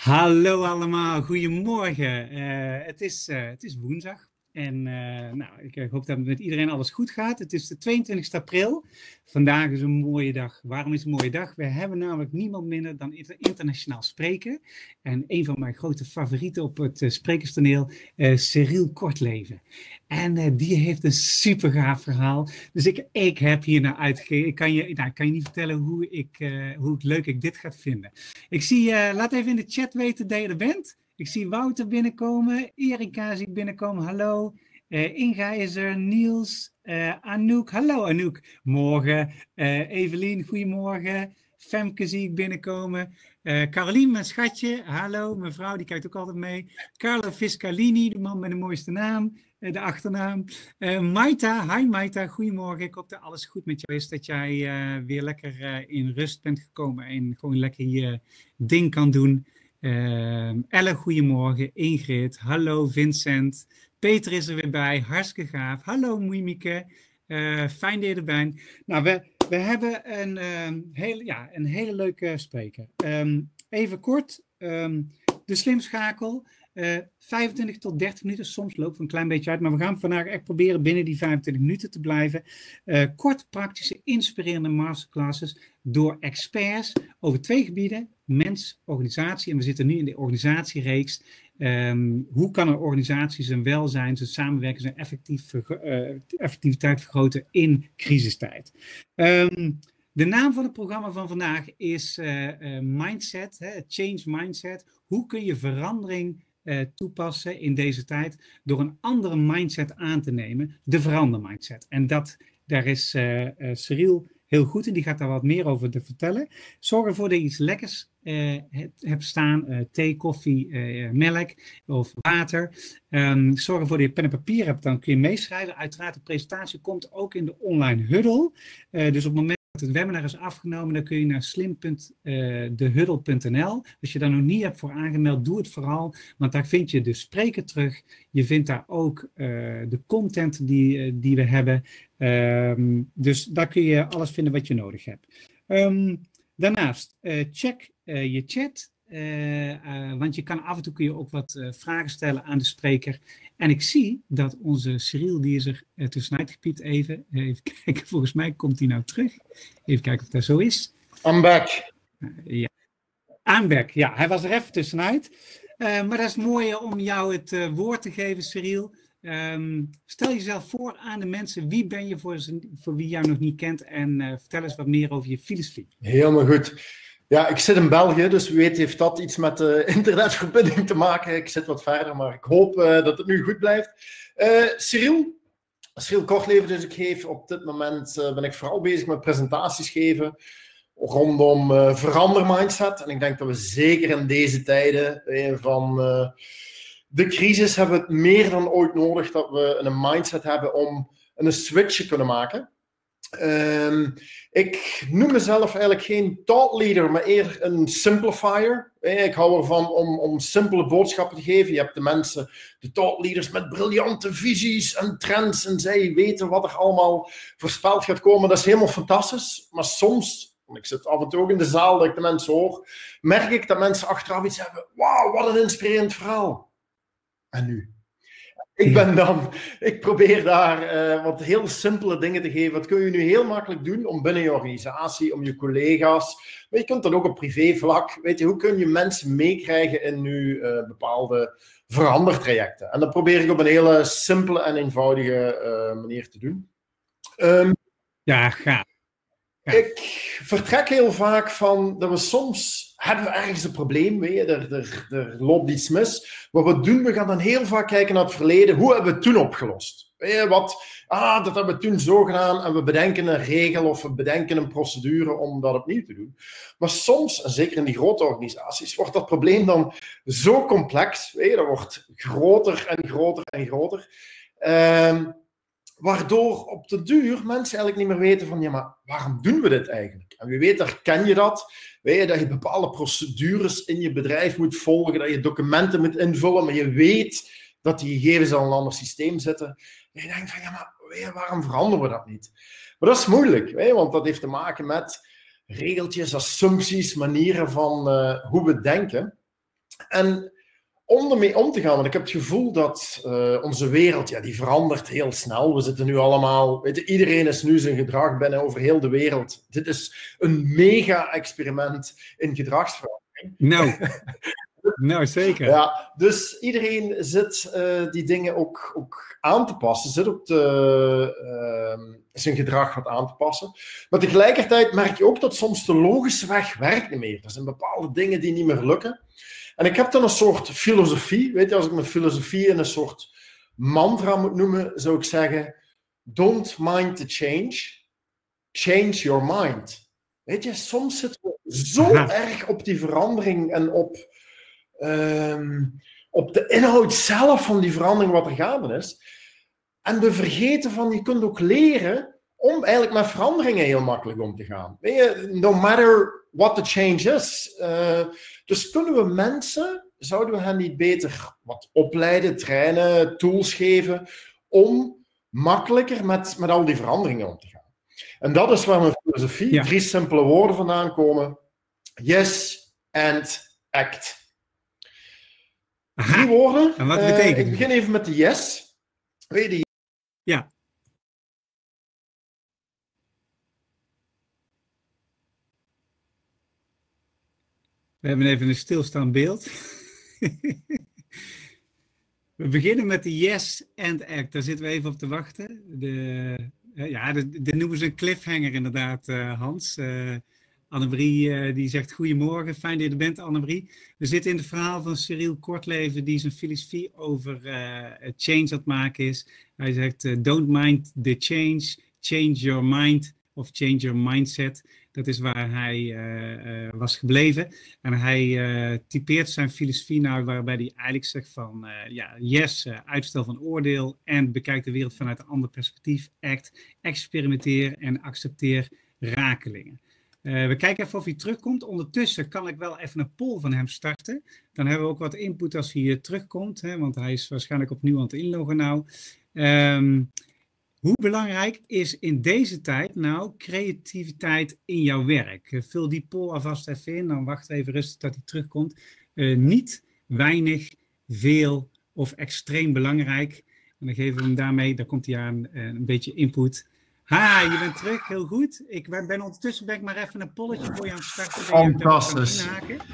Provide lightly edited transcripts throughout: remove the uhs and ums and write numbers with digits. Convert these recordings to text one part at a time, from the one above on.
Hallo allemaal, goedemorgen. Het is woensdag en ik hoop dat met iedereen alles goed gaat. Het is de 22 april. Vandaag is een mooie dag. Waarom is het een mooie dag? We hebben namelijk niemand minder dan internationaal spreken. En een van mijn grote favorieten op het sprekerstoneel, Cyril Kortleven. En die heeft een super gaaf verhaal. Dus ik heb hier naar uitgekeken. Ik kan je niet vertellen hoe leuk ik dit ga vinden. Ik zie, laat even in de chat weten dat je er bent. Ik zie Wouter binnenkomen, Erika zie ik binnenkomen, hallo. Inga is er, Niels, Anouk, hallo Anouk. Morgen, Evelien, goedemorgen. Femke zie ik binnenkomen. Carolien, mijn schatje, hallo. Mevrouw, die kijkt ook altijd mee. Carlo Fiscalini, de man met de mooiste naam, de achternaam. Maita, hi Maita, goedemorgen. Ik hoop dat alles goed met jou is, dat jij weer lekker in rust bent gekomen en gewoon lekker je ding kan doen. Elle, goedemorgen. Ingrid, hallo Vincent. Peter is er weer bij, hartstikke gaaf. Hallo Mimieke, fijn dat je er bent. Nou, we hebben een hele leuke spreker. Even kort, de slimschakel. 25 tot 30 minuten, soms loopt het een klein beetje uit, maar we gaan vandaag echt proberen binnen die 25 minuten te blijven. Kort, praktische, inspirerende masterclasses door experts over 2 gebieden, mens, organisatie. En we zitten nu in de organisatiereeks. Hoe kan een organisatie zijn welzijn, zijn samenwerking, zijn effectiviteit vergroten in crisistijd? De naam van het programma van vandaag is Mindset, Change Mindset. Hoe kun je verandering toepassen in deze tijd door een andere mindset aan te nemen, de verandermindset. En daar is Cyril heel goed in, die gaat daar wat meer over te vertellen. Zorg ervoor dat je iets lekkers hebt staan, thee, koffie, melk of water. Zorg ervoor dat je pen en papier hebt, dan kun je meeschrijven. Uiteraard, de presentatie komt ook in de online huddle. Dus op het moment dat het webinar is afgenomen, dan kun je naar slim.dehuddle.nl. Als je daar nog niet hebt voor aangemeld, doe het vooral, want daar vind je de spreker terug. Je vindt daar ook de content die we hebben. Dus daar kun je alles vinden wat je nodig hebt. Daarnaast, check je chat. Want je kan af en toe kun je ook wat vragen stellen aan de spreker. En ik zie dat onze Cyril, die is er tussenuit gepiept even. Even kijken, volgens mij komt hij nou terug. Even kijken of dat zo is. I'm back. Ja, I'm back. Ja, hij was er even tussenuit. Maar dat is mooi om jou het woord te geven, Cyril. Stel jezelf voor aan de mensen. Wie ben je voor wie jou nog niet kent? En vertel eens wat meer over je filosofie. Helemaal goed. Ja, ik zit in België, dus wie weet heeft dat iets met de internetverbinding te maken. Ik zit wat verder, maar ik hoop dat het nu goed blijft. Cyril Kortleven, dus ik geef op dit moment, ben ik vooral bezig met presentaties geven rondom verandermindset. En ik denk dat we zeker in deze tijden van de crisis hebben we het meer dan ooit nodig dat we een mindset hebben om een switch te kunnen maken. Ik noem mezelf eigenlijk geen thought leader, maar eerder een simplifier. Ik hou ervan om simpele boodschappen te geven. Je hebt de mensen, de thought leaders met briljante visies en trends en zij weten wat er allemaal voorspeld gaat komen. Dat is helemaal fantastisch, maar soms, want ik zit af en toe ook in de zaal dat ik de mensen hoor, merk ik dat mensen achteraf iets hebben. Wauw, wat een inspirerend verhaal. En nu? Ik probeer daar wat heel simpele dingen te geven. Wat kun je nu heel makkelijk doen om binnen je organisatie, om je collega's, maar je kunt dat ook op privévlak. Weet je, hoe kun je mensen meekrijgen in nu bepaalde verandertrajecten? En dat probeer ik op een hele simpele en eenvoudige manier te doen. Ja, gaaf. Ik vertrek heel vaak van dat we soms hebben we ergens een probleem, weet je, er loopt iets mis. Maar wat doen we? gaan dan heel vaak kijken naar het verleden. Hoe hebben we het toen opgelost? Weet je, dat hebben we toen zo gedaan en we bedenken een regel of we bedenken een procedure om dat opnieuw te doen. Maar soms, en zeker in die grote organisaties, wordt dat probleem dan zo complex. Weet je, dat wordt groter en groter en groter. Waardoor op de duur mensen eigenlijk niet meer weten van, ja, maar waarom doen we dit eigenlijk? En wie weet, herken je dat. Weet je, dat je bepaalde procedures in je bedrijf moet volgen, dat je documenten moet invullen, maar je weet dat die gegevens al in een ander systeem zitten. En je denkt van, ja, maar weet je, waarom veranderen we dat niet? Maar dat is moeilijk, weet je, want dat heeft te maken met regeltjes, assumpties, manieren van hoe we denken. En om ermee om te gaan, want ik heb het gevoel dat onze wereld, ja, die verandert heel snel. We zitten nu allemaal, weet je, iedereen is nu zijn gedrag binnen over heel de wereld. Dit is een mega-experiment in gedragsverandering. Nou, zeker. Ja, dus iedereen zit die dingen ook aan te passen, zit ook zijn gedrag wat aan te passen. Maar tegelijkertijd merk je ook dat soms de logische weg werkt niet meer. Er zijn bepaalde dingen die niet meer lukken. En ik heb dan een soort filosofie. Weet je, als ik mijn filosofie in een soort mantra moet noemen, zou ik zeggen: don't mind the change, change your mind. Weet je, soms zitten we zo erg op die verandering en op de inhoud zelf van die verandering wat er gaande is. En we vergeten van, je kunt ook leren om eigenlijk met veranderingen heel makkelijk om te gaan. Weet je, no matter what the change is. Dus kunnen we mensen, zouden we hen niet beter wat opleiden, trainen, tools geven, om makkelijker met al die veranderingen om te gaan. En dat is waar mijn filosofie, 3 simpele woorden vandaan komen. Yes and act. 3 woorden. En wat betekent ik begin even met de yes. Weet je, ja. We hebben even een stilstaand beeld. We beginnen met de yes and act. Daar zitten we even op te wachten. Dit noemen ze een cliffhanger inderdaad, Hans. Annemarie die zegt goedemorgen, fijn dat je er bent, Annemarie. We zitten in het verhaal van Cyril Kortleven, die zijn filosofie over change aan het maken is. Hij zegt, don't mind the change, change your mind of change your mindset. Dat is waar hij was gebleven. En hij typeert zijn filosofie nou waarbij hij eigenlijk zegt van yes, uitstel van oordeel en bekijk de wereld vanuit een ander perspectief. Act, experimenteer en accepteer rakelingen. We kijken even of hij terugkomt. Ondertussen kan ik wel even een poll van hem starten. Dan hebben we ook wat input als hij terugkomt. Hè, want hij is waarschijnlijk opnieuw aan het inloggen nou. Hoe belangrijk is in deze tijd nou creativiteit in jouw werk? Vul die poll alvast even in. Dan wacht even rustig tot hij terugkomt. Niet, weinig, veel of extreem belangrijk. En dan geven we hem daarmee, dan komt hij aan een beetje input. Je bent terug, heel goed. Ondertussen ben ik maar even een polletje voor je aan het starten. Fantastisch.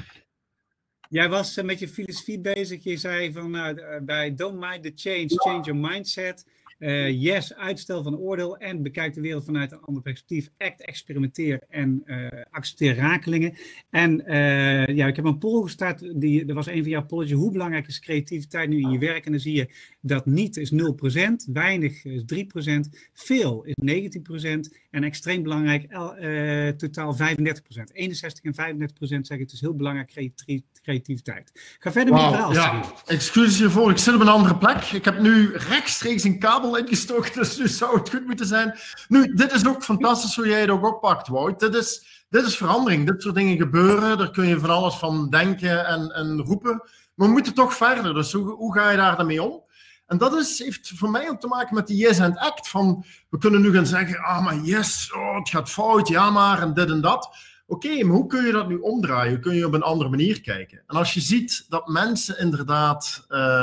Jij was met je filosofie bezig. Je zei van bij don't mind the change, change your mindset. Yes, uitstel van oordeel en bekijk de wereld vanuit een ander perspectief. Act, experimenteer en accepteer rakelingen. En ik heb een poll gestart. Er was een van jouw polletjes. Hoe belangrijk is creativiteit nu in je werk? En dan zie je dat niet is 0%, weinig is 3%, veel is 19% en extreem belangrijk totaal 35%. 61 en 35% zeggen het is heel belangrijk creativiteit. Ga verder met je verhaal. Ja, excuses hiervoor. Ik zit op een andere plek. Ik heb nu rechtstreeks een kabel ingestoken, dus nu zou het goed moeten zijn. Nu, dit is ook fantastisch hoe jij het ook oppakt, Wout. Dit is verandering. Dit soort dingen gebeuren. Daar kun je van alles van denken en roepen. Maar we moeten toch verder. Dus hoe ga je daar dan mee om? En dat heeft voor mij ook te maken met die yes and act. Van, we kunnen nu gaan zeggen, maar yes, het gaat fout, ja maar, en dit en dat. Oké, maar hoe kun je dat nu omdraaien? Hoe kun je op een andere manier kijken? En als je ziet dat mensen inderdaad,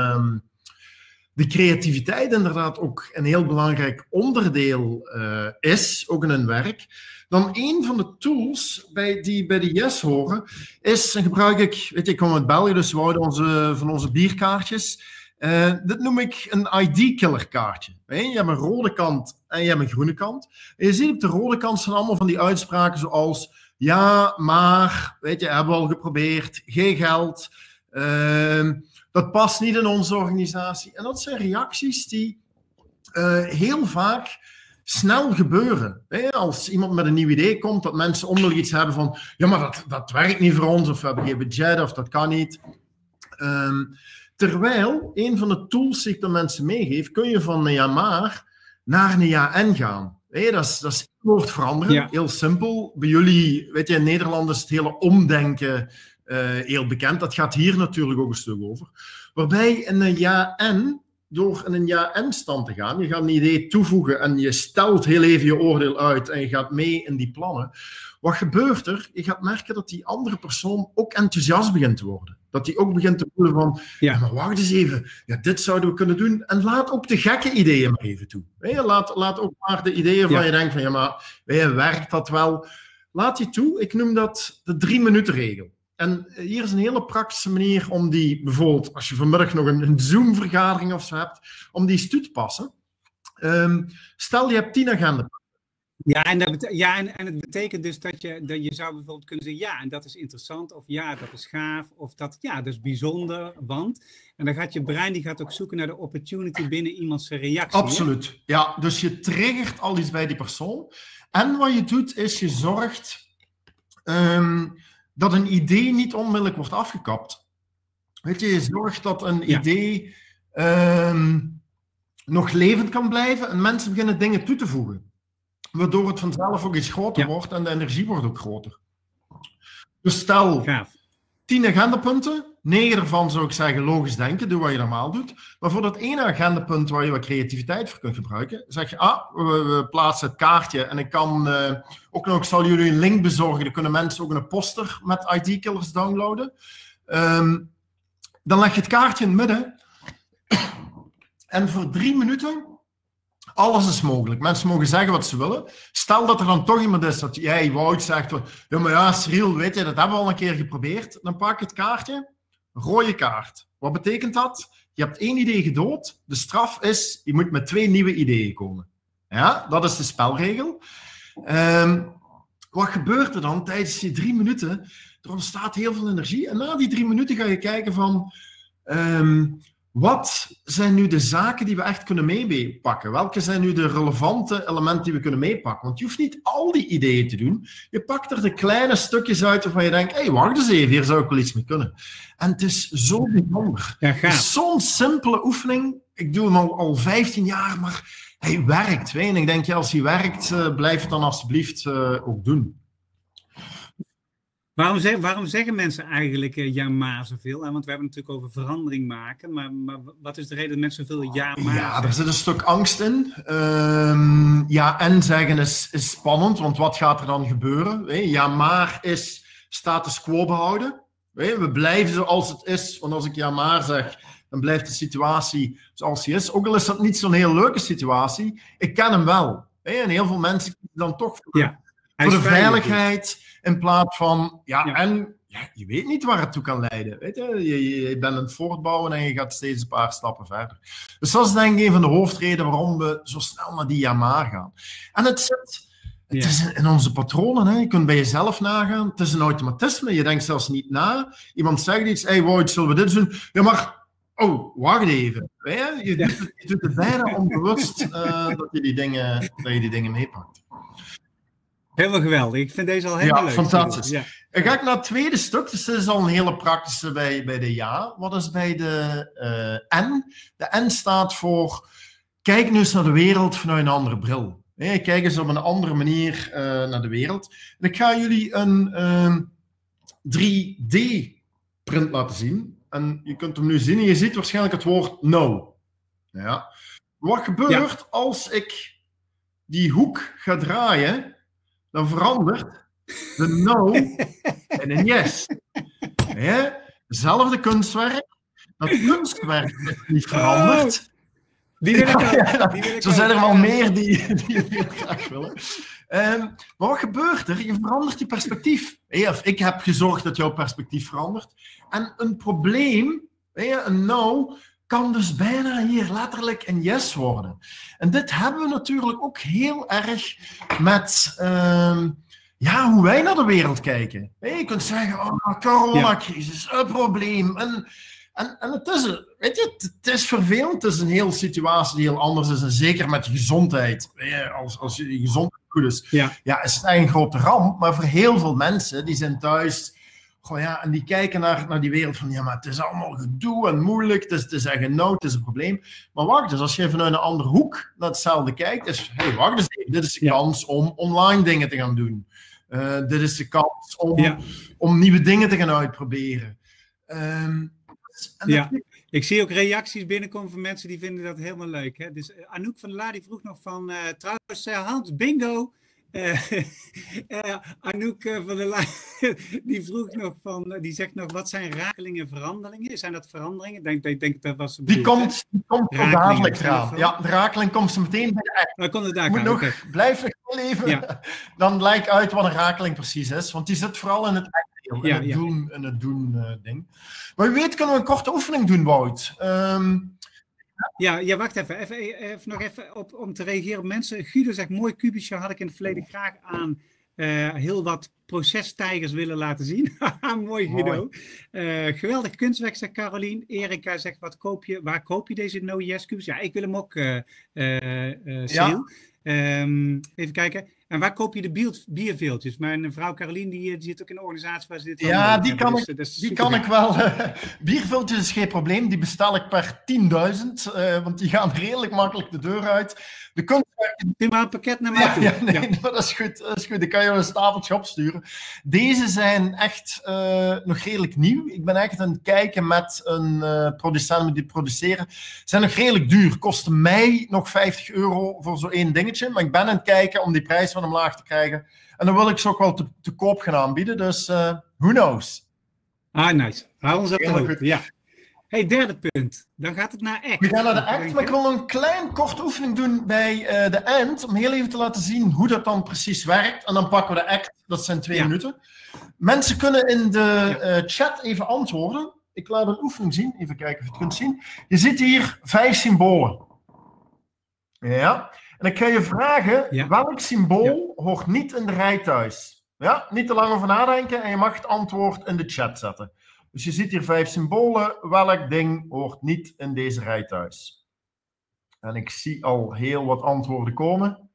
de creativiteit inderdaad ook een heel belangrijk onderdeel is, ook in hun werk, dan een van de tools die bij de yes horen, is, en gebruik ik kom uit België, dus we houden van onze bierkaartjes. Dit noem ik een ID-killer kaartje. Je hebt een rode kant en je hebt een groene kant. En je ziet op de rode kant zijn allemaal van die uitspraken zoals ja, maar, hebben we al geprobeerd, geen geld, dat past niet in onze organisatie. En dat zijn reacties die heel vaak snel gebeuren. Als iemand met een nieuw idee komt, dat mensen onmiddellijk iets hebben van ja, maar dat werkt niet voor ons, of we hebben geen budget, of dat kan niet. Terwijl, een van de tools die ik de mensen meegeef, kun je van een ja maar naar een ja en gaan. Dat is het woord veranderen, ja. Heel simpel. Bij jullie, in Nederland is het hele omdenken heel bekend. Dat gaat hier natuurlijk ook een stuk over. Waarbij in een ja en, door in een ja en stand te gaan, je gaat een idee toevoegen en je stelt heel even je oordeel uit en je gaat mee in die plannen, wat gebeurt er? Je gaat merken dat die andere persoon ook enthousiast begint te worden. Dat die ook begint te voelen van, ja, maar wacht eens even, ja, dit zouden we kunnen doen. En laat ook de gekke ideeën maar even toe. Laat ook maar de ideeën van je denkt van, ja, maar werkt dat wel? Laat die toe. Ik noem dat de 3-minuten regel. En hier is een hele praktische manier om die, bijvoorbeeld als je vanmiddag nog een Zoom-vergadering of zo hebt, om die eens toe te passen. Stel, je hebt 10 agenda. Ja, en het betekent dus dat je zou bijvoorbeeld kunnen zeggen, ja, en dat is interessant, of ja, dat is gaaf, of dat is bijzonder, want... En dan gaat je brein die gaat ook zoeken naar de opportunity binnen iemands reactie. Absoluut, hè? Ja, dus je triggert al iets bij die persoon. En wat je doet, is je zorgt dat een idee niet onmiddellijk wordt afgekapt. Weet je zorgt dat een idee nog levend kan blijven en mensen beginnen dingen toe te voegen. Waardoor het vanzelf ook iets groter wordt en de energie wordt ook groter. Dus stel 10 agendapunten, 9 ervan zou ik zeggen logisch denken, doe wat je normaal doet. Maar voor dat ene agendapunt waar je wat creativiteit voor kunt gebruiken, zeg je, we plaatsen het kaartje en ik kan ook nog, ik zal jullie een link bezorgen, dan kunnen mensen ook een poster met ID-killers downloaden. Dan leg je het kaartje in het midden en voor 3 minuten... Alles is mogelijk. Mensen mogen zeggen wat ze willen. Stel dat er dan toch iemand is dat jij, Wout, zegt... Ja, maar ja, Cyril, weet je, dat hebben we al een keer geprobeerd. Dan pak je het kaartje, rode kaart. Wat betekent dat? Je hebt 1 idee gedood. De straf is, je moet met 2 nieuwe ideeën komen. Ja, dat is de spelregel. Wat gebeurt er dan tijdens die 3 minuten? Er ontstaat heel veel energie. En na die 3 minuten ga je kijken van... wat zijn nu de zaken die we echt kunnen meepakken? Welke zijn nu de relevante elementen die we kunnen meepakken? Want je hoeft niet al die ideeën te doen. Je pakt er de kleine stukjes uit waarvan je denkt, hé, wacht eens even, hier zou ik wel iets mee kunnen. En het is zo bijzonder. Ja, het is zo'n simpele oefening. Ik doe hem al 15 jaar, maar hij werkt. En ik denk, ja, als hij werkt, blijf het dan alsjeblieft ook doen. Waarom zeggen mensen eigenlijk ja maar zoveel? Want we hebben het natuurlijk over verandering maken. Maar wat is de reden dat mensen zoveel ja maar zeggen? Ja, er zit een stuk angst in. Ja en zeggen is spannend, want wat gaat er dan gebeuren? Ja maar is status quo behouden. We blijven zoals het is, want als ik ja maar zeg, dan blijft de situatie zoals die is. Ook al is dat niet zo'n heel leuke situatie, ik ken hem wel. En heel veel mensen kiezen dan toch voor de veiligheid... In plaats van, en je weet niet waar het toe kan leiden. Weet je bent aan het voortbouwen en je gaat steeds een paar stappen verder. Dus dat is denk ik een van de hoofdredenen waarom we zo snel naar die ja maar gaan. En het is in onze patronen. Hè. Je kunt bij jezelf nagaan. Het is een automatisme. Je denkt zelfs niet na. Iemand zegt iets, hey Wout, zullen we dit doen? Ja, maar, wacht even. Je doet het bijna onbewust dat je die dingen meepakt. Helemaal geweldig. Ik vind deze al helemaal leuk. Fantastisch. Ja. Dan ga ik naar het tweede stuk. Dus dit is al een hele praktische bij de ja. Wat is bij de N? De N staat voor kijk nu eens naar de wereld vanuit een andere bril. Kijk eens op een andere manier naar de wereld. En ik ga jullie een 3D-print laten zien. En je kunt hem nu zien en je ziet waarschijnlijk het woord no. Ja. Wat gebeurt als ik die hoek ga draaien... Dan verandert de no in een yes. Hetzelfde kunstwerk. Dat kunstwerk is niet veranderd. Die wil ik Zo zijn er wel meer die het graag willen. Maar wat gebeurt er? Je verandert je perspectief. Of ik heb gezorgd dat jouw perspectief verandert. En een probleem, een no... kan dus bijna hier letterlijk een yes worden. En dit hebben we natuurlijk ook heel erg met hoe wij naar de wereld kijken. Je kunt zeggen, coronacrisis, een probleem. En het is, het is vervelend. Het is een hele situatie die heel anders is. En zeker met je gezondheid. Als je gezondheid goed is, is het eigenlijk een grote ramp. Maar voor heel veel mensen, die zijn thuis... en die kijken naar die wereld van, maar het is allemaal gedoe en moeilijk, het is echt een nood, het is een probleem. Maar wacht eens, als je vanuit een andere hoek naar hetzelfde kijkt, is, wacht eens even, dit is de kans om online dingen te gaan doen. Dit is de kans om nieuwe dingen te gaan uitproberen. Ik zie ook reacties binnenkomen van mensen die vinden dat helemaal leuk. Hè? Dus Anouk van der Laar die vroeg nog van, trouwens Hans, bingo... Anouk van der Lijn, die vroeg nog van, die zegt nog, wat zijn rakelingen, veranderingen? Zijn dat veranderingen? Ik denk dat was die komt zo dadelijk eraan. Ja, de rakeling komt zo meteen bij de act. Komt het daar Blijf nog heel even, dan lijkt uit wat een rakeling precies is, want die zit vooral in het act-deel, in het doen ding. Maar wie weet kunnen we een korte oefening doen, Wout. Ja, wacht even nog even om te reageren op mensen. Guido zegt, mooi kubusje had ik in het verleden graag aan heel wat procestijgers willen laten zien. Mooi Guido. Geweldig kunstwerk, zegt Carolien. Erika zegt, waar koop je deze No Yes kubus? Ja, ik wil hem ook, Cyril. Even kijken. En waar koop je de bierveeltjes? Mijn vrouw Carolien, die zit ook in een organisatie waar ze dit die kan ik wel. Bierveeltjes is geen probleem. Die bestel ik per 10.000. Want die gaan redelijk makkelijk de deur uit. De kunstwerken... Doe maar een pakket naar mij toe. Dat is goed. Dat is goed. Ik kan je een stapeltje opsturen. Deze zijn echt nog redelijk nieuw. Ik ben echt aan het kijken met een producent die produceren. Ze zijn nog redelijk duur. Kosten mij nog €50 voor zo'n één dingetje. Maar ik ben aan het kijken om die prijs van omlaag te krijgen. En dan wil ik ze ook wel te koop gaan aanbieden. Dus who knows? Nice. Hou ons op de hoogte. Ja. Hey, derde punt. Dan gaat het naar ACT. We gaan naar de ACT, maar ik wil een klein kort oefening doen bij de AND. Om heel even te laten zien hoe dat dan precies werkt. En dan pakken we de ACT. Dat zijn 2 minuten. Mensen kunnen in de chat even antwoorden. Ik laat een oefening zien. Even kijken of je het kunt zien. Je ziet hier 5 symbolen. Ja. En ik ga je vragen, welk symbool hoort niet in de rij thuis? Ja, niet te lang over nadenken en je mag het antwoord in de chat zetten. Dus je ziet hier 5 symbolen. Welk ding hoort niet in deze rij thuis? En ik zie al heel wat antwoorden komen.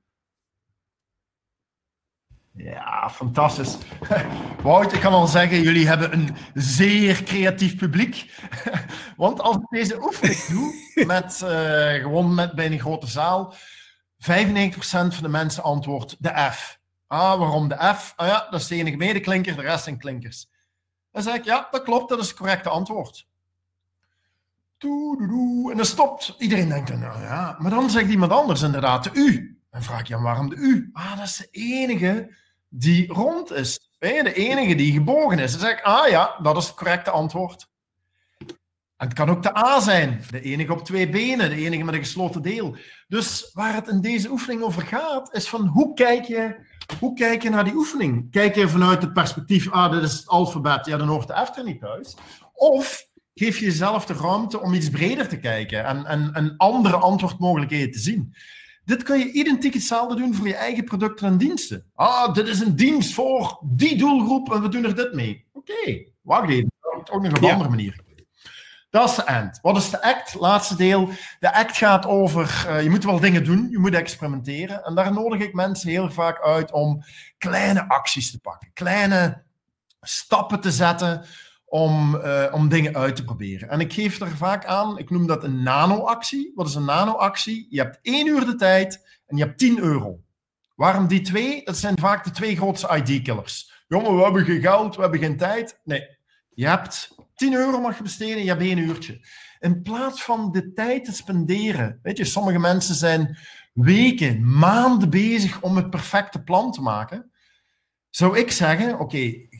Ja, fantastisch. Wout, ik kan al zeggen, jullie hebben een zeer creatief publiek. Want als ik deze oefening doe, bij een grote zaal, 95% van de mensen antwoordt de F. Waarom de F? Ja, dat is de enige medeklinker, de rest zijn klinkers. Dan zeg ik, ja, dat klopt, dat is het correcte antwoord. En dan stopt. Iedereen denkt, nou ja, maar dan zegt iemand anders inderdaad de U. Dan vraag ik, ja, waarom de U? Dat is de enige die rond is. De enige die gebogen is. Dan zeg ik, ja, dat is het correcte antwoord. En het kan ook de A zijn. De enige op 2 benen, de enige met een gesloten deel. Dus waar het in deze oefening over gaat, is van hoe kijk je naar die oefening? Kijk je vanuit het perspectief, dit is het alfabet, ja, dan hoort de F er niet thuis. Of geef je jezelf de ruimte om iets breder te kijken en andere antwoordmogelijkheden te zien. Dit kun je identiek hetzelfde doen voor je eigen producten en diensten. Dit is een dienst voor die doelgroep en we doen er dit mee. Oké, wacht even. Dat is ook nog op een andere manier. Dat is de AND. Wat is de ACT? Laatste deel. De ACT gaat over, je moet wel dingen doen, je moet experimenteren. En daar nodig ik mensen heel vaak uit om kleine acties te pakken. Kleine stappen te zetten om dingen uit te proberen. En ik geef er vaak aan, ik noem dat een nano-actie. Wat is een nano-actie? Je hebt 1 uur de tijd en je hebt €10. Waarom die 2? Dat zijn vaak de 2 grootste ID-killers. Jongen, we hebben geen geld, we hebben geen tijd. Nee, je hebt €10 mag je besteden, je hebt 1 uurtje. In plaats van de tijd te spenderen. Weet je, sommige mensen zijn weken, maanden bezig om het perfecte plan te maken. Zou ik zeggen, oké,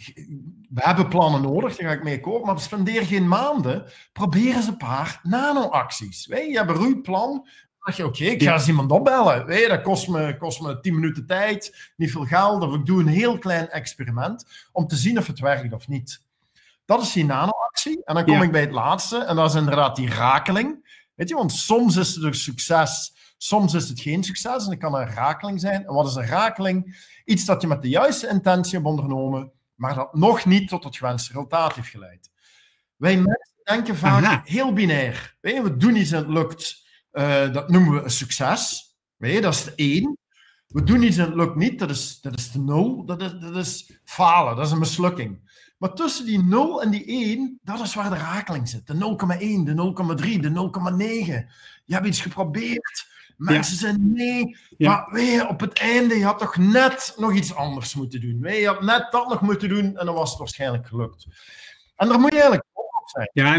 we hebben plannen nodig, daar ga ik mee akkoord, maar spendeer geen maanden. Probeer eens een paar nano-acties. Je hebt een ruw plan. Dan zeg je, oké, ik ga eens iemand opbellen. Dat kost me 10 minuten tijd, niet veel geld. Of ik doe een heel klein experiment om te zien of het werkt of niet. Dat is die nano-actie. En dan kom ik bij het laatste. En dat is inderdaad die rakeling. Weet je, want soms is het een succes, soms is het geen succes. En het kan een rakeling zijn. En wat is een rakeling? Iets dat je met de juiste intentie hebt ondernomen, maar dat nog niet tot het gewenste resultaat heeft geleid. Wij mensen denken vaak heel binair. We doen iets en het lukt. Dat noemen we een succes. Dat is de 1. We doen iets en het lukt niet. Dat is de 0. Dat is falen. Dat is een mislukking. Maar tussen die 0 en die 1, dat is waar de rakeling zit. De 0,1, de 0,3, de 0,9. Je hebt iets geprobeerd. Mensen zijn nee. Maar op het einde, je had toch net nog iets anders moeten doen. Je had net dat nog moeten doen en dan was het waarschijnlijk gelukt. En daar moet je eigenlijk op zijn. Ja,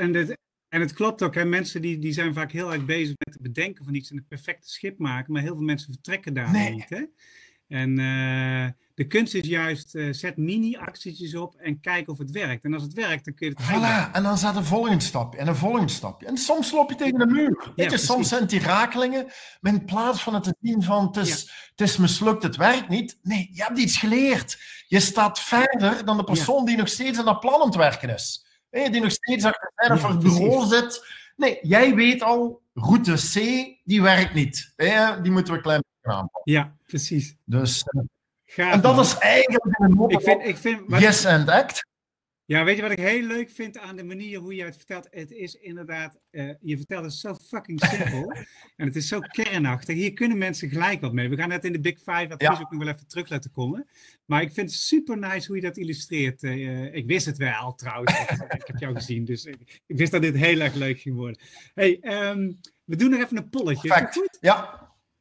en het klopt ook. Hè? Mensen die zijn vaak heel erg bezig met het bedenken van iets en het perfecte schip maken. Maar heel veel mensen vertrekken daar niet. Hè? En de kunst is juist, zet mini-actietjes op en kijk of het werkt. En als het werkt, dan kun je het Voilà, en dan zet een volgend stapje en een volgend stapje. En soms loop je tegen de muur. Weet je, soms zijn het die rakelingen, maar in plaats van het te zien van het is mislukt, het werkt niet. Nee, je hebt iets geleerd. Je staat verder dan de persoon die nog steeds aan dat plan aan het werken is. Die nog steeds achter voor het bureau zit. Nee, jij weet al, route C, die werkt niet. Die moeten we klein beetje aanpakken. Ja, precies. Dus, gaaf, en dat is eigenlijk een yes and act. Ja, weet je wat ik heel leuk vind aan de manier hoe je het vertelt? Het is inderdaad, je vertelt het zo fucking simpel. En het is zo kernachtig. Hier kunnen mensen gelijk wat mee. We gaan net in de Big Five advies ook nog wel even terug laten komen. Maar ik vind het super nice hoe je dat illustreert. Ik wist het wel trouwens. Ik heb jou gezien, dus ik wist dat dit heel erg leuk ging worden. Hey, we doen nog even een polletje. Is dat goed? Ja.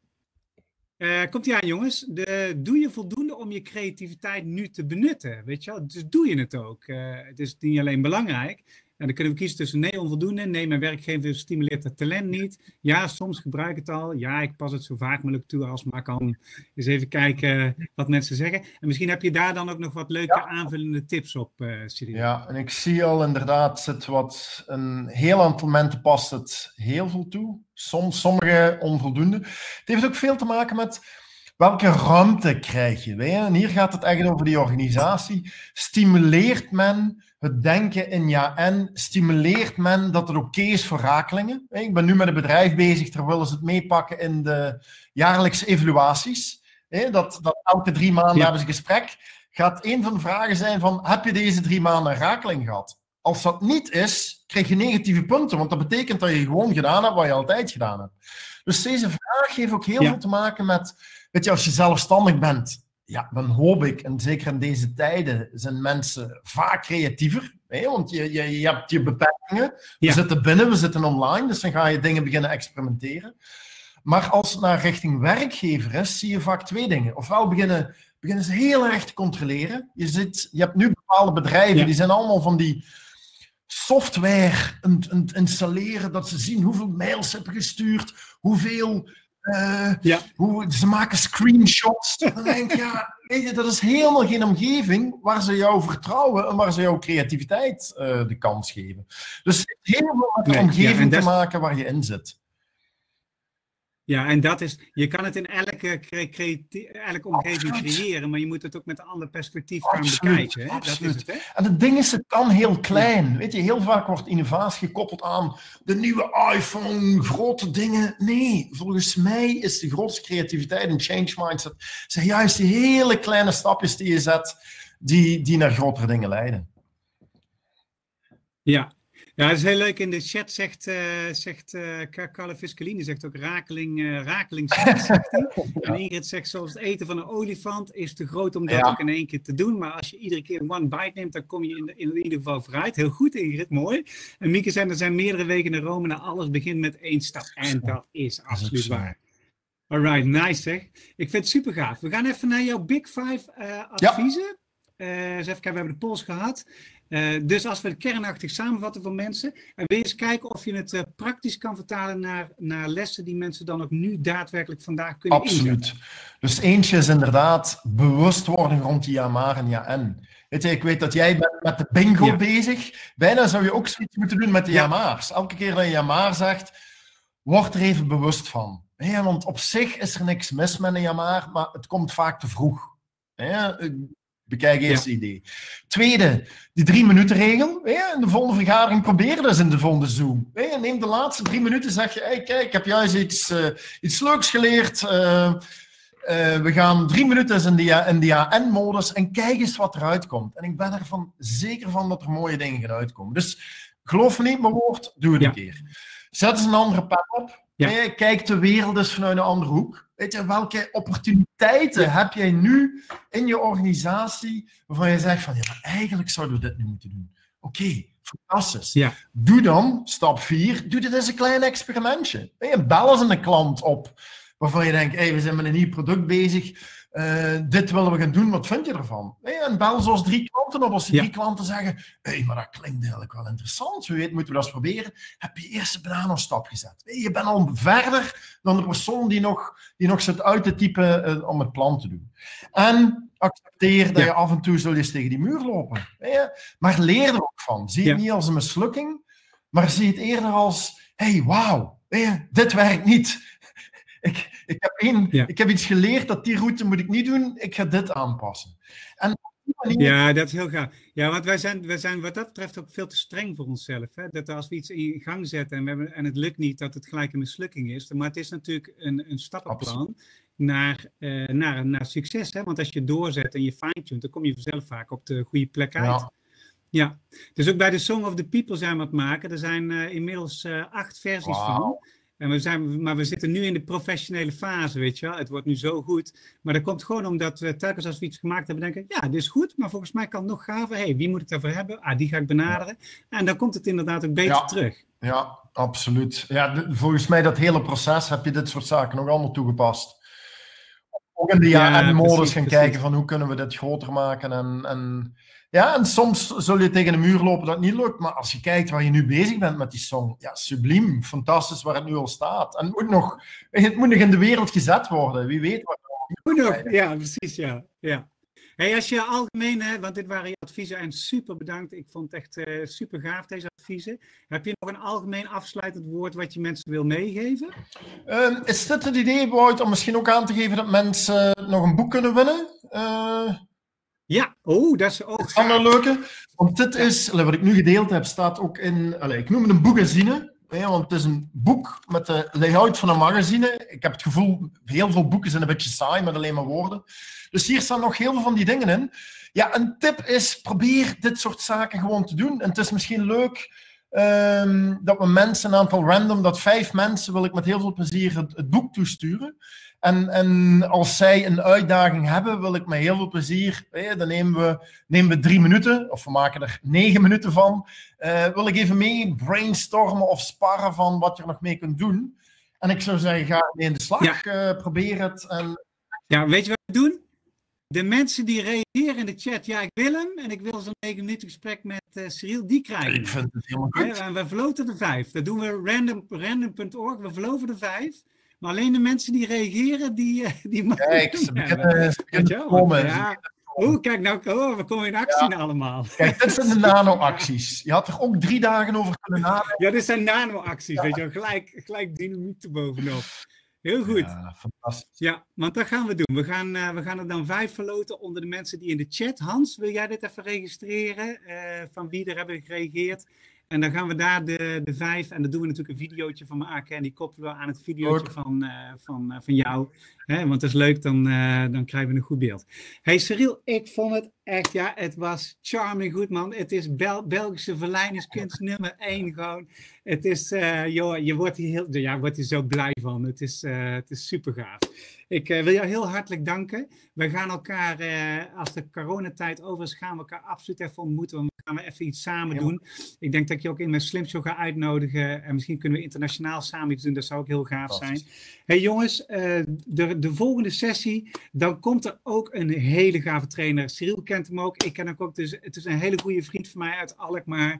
Komt-ie aan, jongens. Doe je voldoende om je creativiteit nu te benutten? Weet je wel? Dus doe je het ook. Het is niet alleen belangrijk. En dan kunnen we kiezen tussen nee, onvoldoende. Nee, mijn werkgever stimuleert het talent niet. Ja, soms gebruik ik het al. Ja, ik pas het zo vaak mogelijk toe als maar kan. Dus even kijken wat mensen zeggen. En misschien heb je daar dan ook nog wat leuke aanvullende tips op, Cyril. Ja, en ik zie al inderdaad, een heel aantal mensen past het heel veel toe. Sommige onvoldoende. Het heeft ook veel te maken met welke ruimte krijg je. En hier gaat het echt over die organisatie. Stimuleert men het denken in ja en? Stimuleert men dat het oké is voor rakelingen? Ik ben nu met een bedrijf bezig, daar willen ze het meepakken in de jaarlijkse evaluaties. Dat elke 3 maanden hebben ze een gesprek. Gaat een van de vragen zijn van, heb je deze 3 maanden een rakeling gehad? Als dat niet is, krijg je negatieve punten, want dat betekent dat je gewoon gedaan hebt wat je altijd gedaan hebt. Dus deze vraag heeft ook heel veel te maken met, weet je, als je zelfstandig bent, ja, dan hoop ik, en zeker in deze tijden, zijn mensen vaak creatiever, want je hebt je beperkingen. We zitten binnen, we zitten online, dus dan ga je dingen beginnen experimenteren. Maar als het naar richting werkgever is, zie je vaak 2 dingen. Ofwel beginnen ze heel erg te controleren. Je hebt nu bepaalde bedrijven, die zijn allemaal van die software aan het installeren, dat ze zien hoeveel mails ze hebben gestuurd, hoeveel... ze maken screenshots. Dan denk je, weet je, dat is helemaal geen omgeving waar ze jou vertrouwen en waar ze jouw creativiteit de kans geven. Dus het heeft heel veel met de omgeving te maken waar je in zit. Ja, en dat is, je kan het in elke omgeving creëren, maar je moet het ook met een ander perspectief gaan bekijken. Hè? Absoluut. Dat is het, hè? En het ding is, het kan heel klein. Ja. Weet je, heel vaak wordt innovatie gekoppeld aan de nieuwe iPhone, grote dingen. Nee, volgens mij is de grootste creativiteit en change mindset zijn juist die hele kleine stapjes die je zet, die naar grotere dingen leiden. Ja. Ja, dat is heel leuk. In de chat zegt Carla Fiscalini zegt ook rakeling zegt hij. En Ingrid zegt, zoals het eten van een olifant is te groot om dat ook in 1 keer te doen. Maar als je iedere keer een one bite neemt, dan kom je in ieder geval vooruit. Heel goed, Ingrid, mooi. En Mieke zei, er zijn meerdere wegen naar Rome, naar alles begint met 1 stap. En dat is absoluut waar. Alright, nice zeg. Ik vind het super gaaf. We gaan even naar jouw Big 5 adviezen. Eens even kijken, we hebben de polls gehad. Dus als we het kernachtig samenvatten voor mensen, en wil je eens kijken of je het praktisch kan vertalen naar lessen die mensen dan ook nu daadwerkelijk vandaag kunnen inzetten. Absoluut. Dus eentje is inderdaad bewustwording rond die ja maar en ja en. Weet je, ik weet dat jij bent met de bingo bezig. Bijna zou je ook zoiets moeten doen met de ja maar's. Elke keer dat je ja maar zegt, word er even bewust van. Want op zich is er niks mis met een ja maar het komt vaak te vroeg. Bekijk eerst het idee. Tweede, die 3-minuten regel. In de volgende vergadering probeer dus in de volgende Zoom. Neem de laatste 3 minuten, zeg je, hey, kijk, ik heb juist iets leuks geleerd. We gaan 3 minuten in de AN-modus en kijk eens wat eruit komt. En ik ben er zeker van dat er mooie dingen gaan uitkomen. Dus geloof me niet mijn woord, doe het een keer. Zet eens een andere pet op. Kijk de wereld eens vanuit een andere hoek. Weet je, welke opportuniteiten heb jij nu in je organisatie waarvan je zegt van, ja, maar eigenlijk zouden we dit nu moeten doen. Oké, fantastisch. Ja. Doe dan, stap 4, doe dit eens een klein experimentje. Bel eens een klant op waarvan je denkt, hey, we zijn met een nieuw product bezig. dit willen we gaan doen, wat vind je ervan? En bel zoals 3 klanten op. Als die 3 klanten zeggen, maar dat klinkt eigenlijk wel interessant, wie weet moeten we dat eens proberen, heb je eerst een bananenstap gezet. Je bent al verder dan de persoon die nog zit uit te typen om het plan te doen. En accepteer dat je af en toe zul je eens tegen die muur lopen. Maar leer er ook van. Zie het niet als een mislukking, maar zie het eerder als, wauw, dit werkt niet. Ik heb iets geleerd dat die route moet ik niet doen, ik ga dit aanpassen. En ja, dat is heel gaaf. Ja, want wij zijn wat dat betreft ook veel te streng voor onszelf. Hè? Dat als we iets in gang zetten en het lukt niet, dat het gelijk een mislukking is. Maar het is natuurlijk een stappenplan naar succes. Hè? Want als je doorzet en je fine-tunt, dan kom je vanzelf vaak op de goede plek uit. Ja. Dus ook bij de Song of the People zijn we aan het maken. Er zijn inmiddels 8 versies van. Maar we zitten nu in de professionele fase, weet je wel. Het wordt nu zo goed. Maar dat komt gewoon omdat we telkens als we iets gemaakt hebben denken, ja, dit is goed, maar volgens mij kan het nog gaver. Wie moet ik daarvoor hebben? Die ga ik benaderen. En dan komt het inderdaad ook beter terug. Ja, absoluut. Ja, volgens mij dat hele proces heb je dit soort zaken nog allemaal toegepast. Ook in de modus gaan kijken van hoe kunnen we dit groter maken. En soms zul je tegen een muur lopen dat het niet lukt. Maar als je kijkt waar je nu bezig bent met die song. Ja, subliem. Fantastisch waar het nu al staat. En het moet nog in de wereld gezet worden. Wie weet wat. Ja, precies. Ja. Hey, als je algemeen, want dit waren je adviezen en super bedankt. Ik vond het echt super gaaf deze adviezen. Heb je nog een algemeen afsluitend woord wat je mensen wil meegeven? Is dit het idee, Wout, om misschien ook aan te geven dat mensen nog een boek kunnen winnen? Ja, dat is ook een leuke. Want dit is, wat ik nu gedeeld heb, staat ook in, ik noem het een magazine. Want het is een boek met de layout van een magazine. Ik heb het gevoel, heel veel boeken zijn een beetje saai met alleen maar woorden. Dus hier staan nog heel veel van die dingen in. Ja, een tip is, probeer dit soort zaken gewoon te doen. En het is misschien leuk dat we mensen, een aantal random, dat 5 mensen wil ik met heel veel plezier het boek toesturen. En als zij een uitdaging hebben, wil ik met heel veel plezier, dan nemen we 3 minuten, of we maken er 9 minuten van, wil ik even mee brainstormen of sparren van wat je er nog mee kunt doen. En ik zou zeggen, ga mee in de slag, probeer het. Ja, weet je wat we doen? De mensen die reageren in de chat, ik wil hem en ik wil zo'n 9 minuten gesprek met Cyril, die krijgen. Ik vind het helemaal goed. En we verloten er 5. Dat doen we random.org, we verloven er 5. Maar alleen de mensen die reageren, die mogen. Kijk, ze beginnen komen. Kijk nou, we komen in actie allemaal. Kijk, dit zijn de nano-acties. Je had er ook 3 dagen over kunnen nadenken. Ja, dit zijn nano-acties, weet je wel. Gelijk dynamiek erbovenop. Heel goed. Ja, fantastisch. Ja, want dat gaan we doen. We gaan er dan 5 verloten onder de mensen die in de chat. Hans, wil jij dit even registreren? Van wie er hebben gereageerd? En dan gaan we daar de 5, en dan doen we natuurlijk een videootje van maken en die koppelen we aan het videootje van jou. Hè? Want dat is leuk, dan krijgen we een goed beeld. Hey Cyril, ik vond het echt, het was charming goed man. Het is Belgische verleidingskunst nummer 1 gewoon. Het is, je wordt hier zo blij van. Het is super gaaf. Ik wil jou heel hartelijk danken. We gaan elkaar, als de coronatijd over is, gaan we elkaar absoluut even ontmoeten. Dan gaan we even iets samen doen. Ik denk dat ik je ook in mijn Slim Show ga uitnodigen. En misschien kunnen we internationaal samen iets doen. Dat zou ook heel gaaf zijn. Hey jongens, de volgende sessie, dan komt er ook een hele gave trainer. Cyril kent hem ook. Ik ken hem ook. Dus het is een hele goede vriend van mij uit Alkmaar.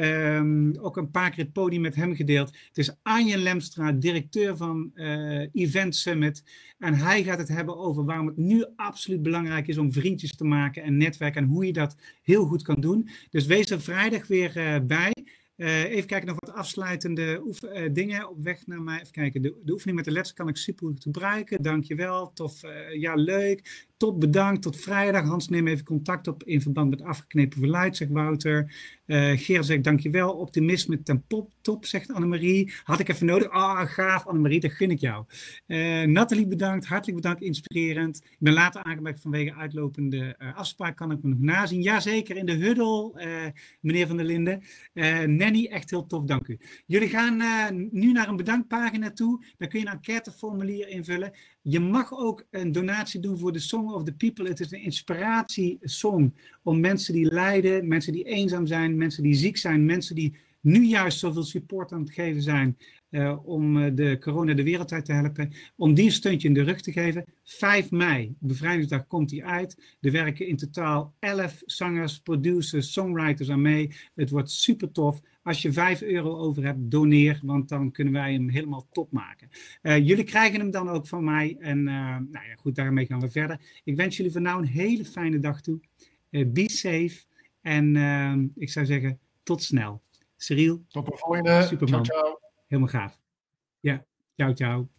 Ook een paar keer het podium met hem gedeeld. Het is Arjen Lemstra, directeur van Event Summit. En hij gaat het hebben over waarom het nu absoluut belangrijk is om vriendjes te maken en netwerken. En hoe je dat heel goed kan doen. Dus wees er vrijdag weer bij. Even kijken, nog wat afsluitende dingen op weg naar mij. Even kijken, de oefening met de letters kan ik super goed gebruiken. Dankjewel, tof, leuk. Tot bedankt, tot vrijdag. Hans, neem even contact op in verband met afgeknepen verluid, zegt Wouter. Geer zegt dankjewel. Optimisme ten top, zegt Annemarie. Had ik even nodig. Gaaf Annemarie, dat gun ik jou. Nathalie bedankt, hartelijk bedankt, inspirerend. Ik ben later aangemerkt vanwege uitlopende afspraak. Kan ik me nog nazien? Jazeker, in de huddle, meneer Van der Linden. Nanny, echt heel tof, dank u. Jullie gaan nu naar een bedankpagina toe. Dan kun je een enquêteformulier invullen. Je mag ook een donatie doen voor de Song of the People. Het is een inspiratiesong om mensen die lijden, mensen die eenzaam zijn, mensen die ziek zijn, mensen die nu juist zoveel support aan het geven zijn om de corona de wereld uit te helpen, om die een steuntje in de rug te geven. 5 mei, bevrijdingsdag, komt die uit. Er werken in totaal 11 zangers, producers, songwriters aan mee. Het wordt super tof. Als je €5 over hebt, doneer, want dan kunnen wij hem helemaal top maken. Jullie krijgen hem dan ook van mij. En nou ja, goed, daarmee gaan we verder. Ik wens jullie voor nu een hele fijne dag toe. Be safe. En ik zou zeggen, tot snel. Cyril. Tot de volgende. Superman. Ciao, ciao. Helemaal gaaf. Ja, ciao, ciao.